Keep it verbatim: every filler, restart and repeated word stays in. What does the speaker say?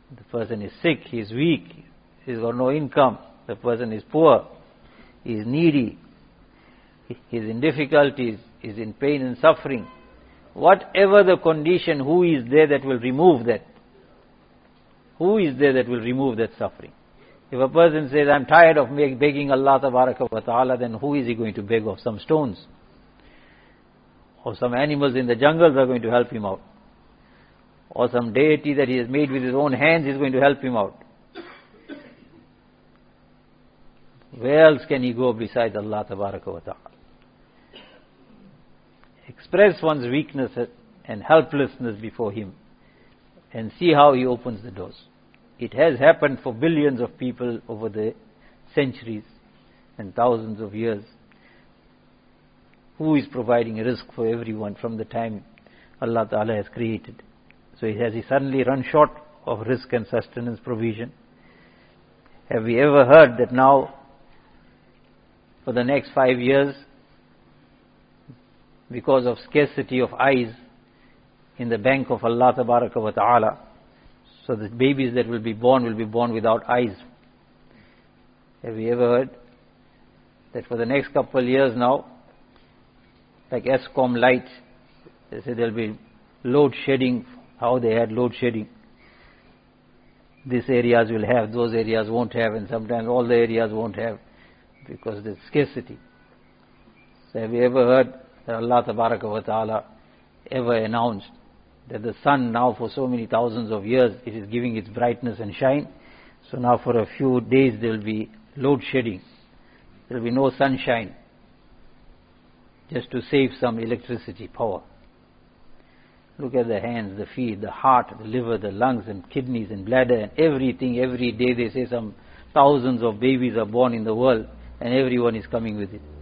The person is sick, he is weak, he's got no income, the person is poor, he is needy, he is in difficulties, he is in pain and suffering. Whatever the condition, who is there that will remove that? Who is there that will remove that suffering? If a person says, I'm tired of begging Allah Tabaraka wa Ta'ala, then who is he going to beg of? Some stones? Or some animals in the jungles are going to help him out? Or some deity that he has made with his own hands is going to help him out? Where else can he go besides Allah Tabaraka wa Ta'ala? Express one's weakness and helplessness before him and see how he opens the doors. It has happened for billions of people over the centuries and thousands of years. Who is providing a risk for everyone from the time Allah Ta'ala has created? So has he suddenly run short of risk and sustenance provision? Have we ever heard that now, for the next five years, because of scarcity of eyes in the bank of Allah Tabaraka wa Ta'ala, so the babies that will be born will be born without eyes? Have you ever heard that for the next couple of years now, like Eskom light, they say there will be load shedding, how they had load shedding. These areas will have, those areas won't have, and sometimes all the areas won't have because there's scarcity. So have you ever heard that Allah Tabaraka wa Ta'ala ever announced that the sun now for so many thousands of years it is giving its brightness and shine, so now for a few days there will be load shedding, there will be no sunshine, just to save some electricity power. Look at the hands, the feet, the heart, the liver, the lungs and kidneys and bladder and everything. Every day they say some thousands of babies are born in the world and everyone is coming with it.